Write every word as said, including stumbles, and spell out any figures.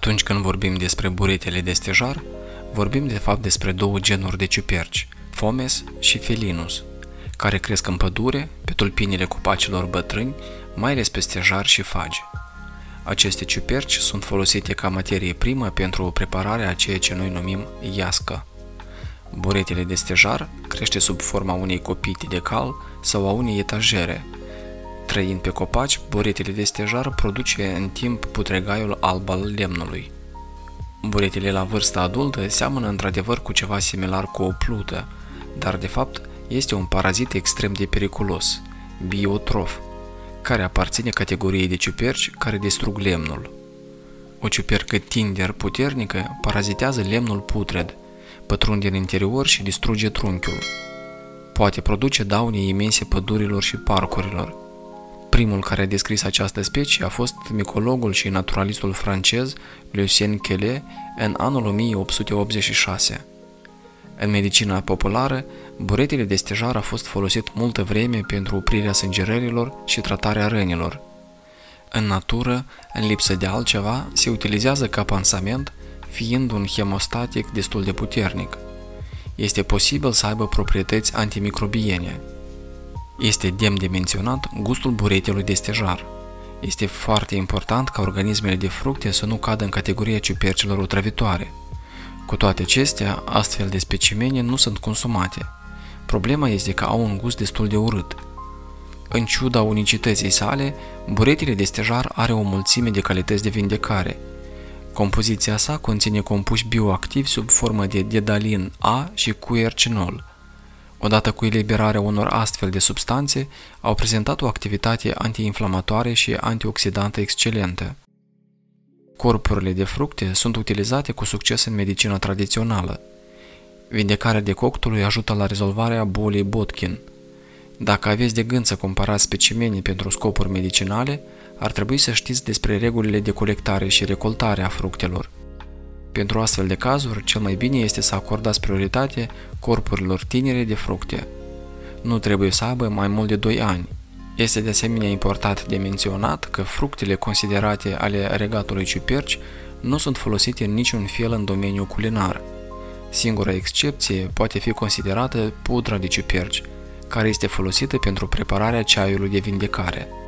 Atunci când vorbim despre buretele de stejar, vorbim de fapt despre două genuri de ciuperci, Fomes și Felinus, care cresc în pădure, pe tulpinile copacilor bătrâni, mai ales pe stejari și fagi. Aceste ciuperci sunt folosite ca materie primă pentru prepararea a ceea ce noi numim iască. Buretele de stejar crește sub forma unei copite de cal sau a unei etagere. Trăind pe copaci, buretele de stejar produce în timp putregaiul alb al lemnului. Buretele la vârstă adultă seamănă într-adevăr cu ceva similar cu o plută, dar de fapt este un parazit extrem de periculos, biotrof, care aparține categoriei de ciuperci care distrug lemnul. O ciupercă tinder puternică parazitează lemnul putred, pătrunde în interior și distruge trunchiul. Poate produce daune imense pădurilor și parcurilor. Primul care a descris această specie a fost micologul și naturalistul francez Lucien Quelet în anul o mie opt sute optzeci și șase. În medicina populară, buretele de stejar a fost folosit multă vreme pentru oprirea sângerărilor și tratarea rănilor. În natură, în lipsă de altceva, se utilizează ca pansament, fiind un hemostatic destul de puternic. Este posibil să aibă proprietăți antimicrobiene. Este demn de menționat gustul buretelui de stejar. Este foarte important ca organismele de fructe să nu cadă în categoria ciupercilor otrăvitoare. Cu toate acestea, astfel de specimene nu sunt consumate. Problema este că au un gust destul de urât. În ciuda unicității sale, buretele de stejar are o mulțime de calități de vindecare. Compoziția sa conține compuși bioactivi sub formă de dedalin A și quercinol. Odată cu eliberarea unor astfel de substanțe, au prezentat o activitate antiinflamatoare și antioxidantă excelentă. Corpurile de fructe sunt utilizate cu succes în medicina tradițională. Vindecarea decoctului ajută la rezolvarea bolii Botkin. Dacă aveți de gând să cumpărați specimene pentru scopuri medicinale, ar trebui să știți despre regulile de colectare și recoltare a fructelor. Pentru astfel de cazuri, cel mai bine este să acordați prioritate corpurilor tinere de fructe. Nu trebuie să aibă mai mult de doi ani. Este de asemenea important de menționat că fructele considerate ale regatului ciuperci nu sunt folosite în niciun fel în domeniul culinar. Singura excepție poate fi considerată pudra de ciuperci, care este folosită pentru prepararea ceaiului de vindecare.